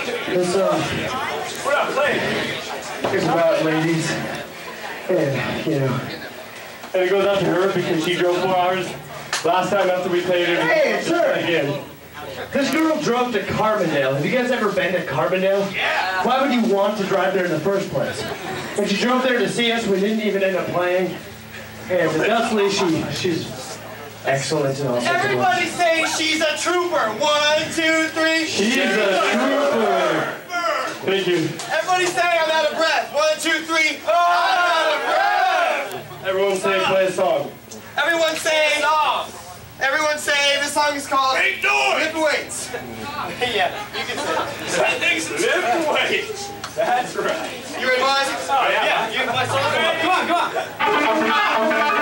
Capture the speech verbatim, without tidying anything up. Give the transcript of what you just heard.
This song We're not playing. is about ladies, and you know. And it goes out to her because she drove four hours last time after we played it. Hey, sir. Again. This girl drove to Carbondale. Have you guys ever been to Carbondale? Yeah. Why would you want to drive there in the first place? And she drove there to see us. We didn't even end up playing. And thusly, she she's excellent and awesome. Everybody say she's a trooper. One, two, three. She's a trooper. Thank you. Everybody say I'm out of breath. One, two, three. Oh, I'm out of breath. Everyone say play a song. Everyone say song. Everyone say this song is called Make noise. Lift Weights. Yeah, you can say it. Things lift weights. That's right. You ready, boys? Oh, yeah. Yeah, you can play song. Come on, come on.